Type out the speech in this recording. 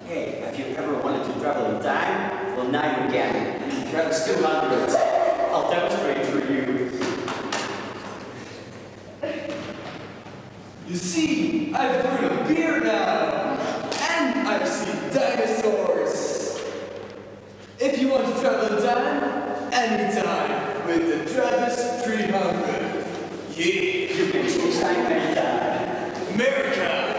Hey, if you ever wanted to travel in time, well now you can. Travis 200. I'll demonstrate for you. You see, I've brewed a beer now, and I've seen dinosaurs. If you want to travel in time, anytime, with the Travis 300. Yeah, You can choose time anytime. America!